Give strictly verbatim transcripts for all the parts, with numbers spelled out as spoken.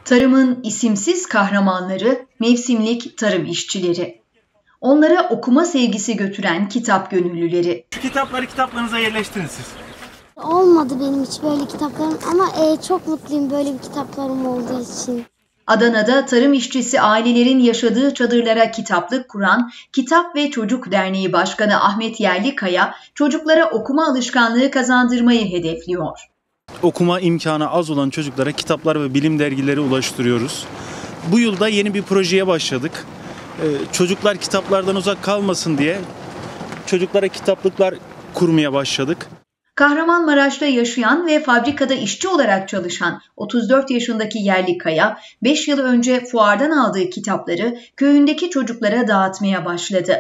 Tarımın isimsiz kahramanları, mevsimlik tarım işçileri. Onlara okuma sevgisi götüren kitap gönüllüleri. Şu kitapları kitaplarınıza yerleştirin siz. Olmadı benim hiç böyle kitaplarım ama e, çok mutluyum böyle bir kitaplarım olduğu için. Adana'da tarım işçisi ailelerin yaşadığı çadırlara kitaplık kuran Kitap ve Çocuk Derneği Başkanı Ahmet Yerlikaya, çocuklara okuma alışkanlığı kazandırmayı hedefliyor. Okuma imkanı az olan çocuklara kitaplar ve bilim dergileri ulaştırıyoruz. Bu yılda yeni bir projeye başladık. Ee, çocuklar kitaplardan uzak kalmasın diye çocuklara kitaplıklar kurmaya başladık. Kahramanmaraş'ta yaşayan ve fabrikada işçi olarak çalışan otuz dört yaşındaki Yerlikaya, beş yıl önce fuardan aldığı kitapları köyündeki çocuklara dağıtmaya başladı.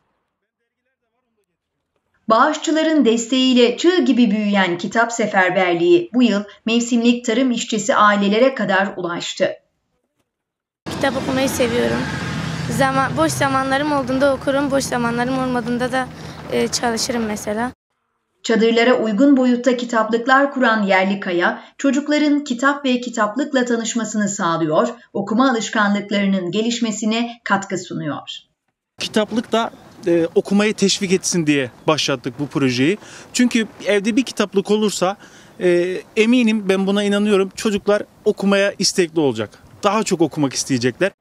Bağışçıların desteğiyle çığ gibi büyüyen kitap seferberliği bu yıl mevsimlik tarım işçisi ailelere kadar ulaştı. Kitap okumayı seviyorum. Zaman, boş zamanlarım olduğunda okurum, boş zamanlarım olmadığında da e, çalışırım mesela. Çadırlara uygun boyutta kitaplıklar kuran Yerlikaya, çocukların kitap ve kitaplıkla tanışmasını sağlıyor, okuma alışkanlıklarının gelişmesine katkı sunuyor. Kitaplık da e, okumayı teşvik etsin diye başlattık bu projeyi. Çünkü evde bir kitaplık olursa e, eminim, ben buna inanıyorum, çocuklar okumaya istekli olacak. Daha çok okumak isteyecekler.